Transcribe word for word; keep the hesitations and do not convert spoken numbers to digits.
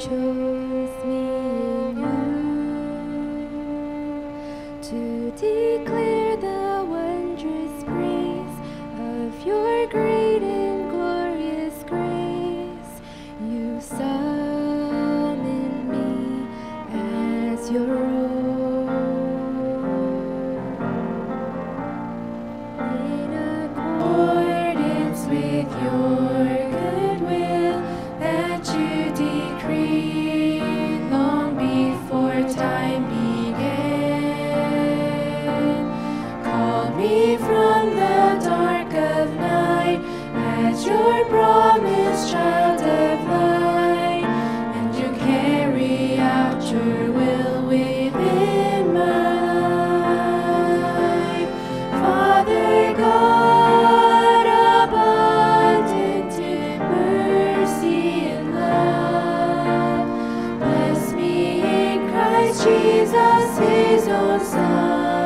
chose me in you to declare the wondrous praise of your great and glorious grace. You summoned me as your own. In accordance with your good will that you decreed long before time began, call me from the dark of night as your promised child of light, and you carry out your will within my life. Father God, abundant in mercy and love, bless me in Christ Jesus, his own Son.